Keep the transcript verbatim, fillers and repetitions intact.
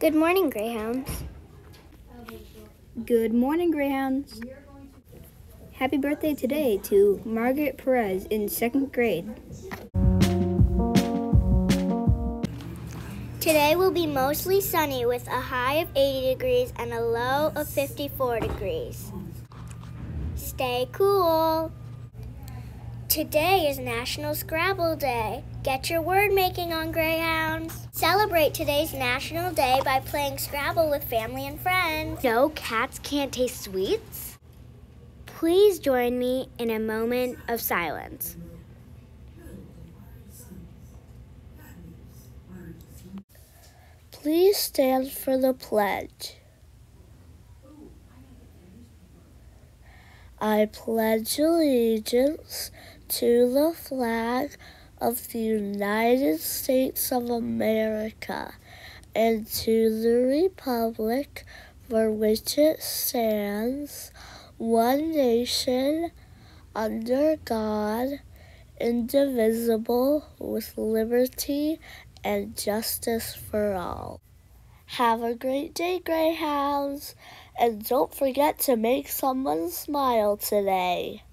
Good morning, Greyhounds. Good morning, Greyhounds. Happy birthday today to Margaret Perez in second grade. Today will be mostly sunny with a high of eighty degrees and a low of fifty-four degrees. Stay cool. Today is National Scrabble Day. Get your word making on, Greyhounds. Celebrate today's National Day by playing Scrabble with family and friends. No, cats can't taste sweets. Please join me in a moment of silence. Please stand for the pledge. I pledge allegiance to the flag of the United States of America and to the republic for which it stands, one nation, under God, indivisible, with liberty and justice for all. Have a great day, Greyhounds, and don't forget to make someone smile today.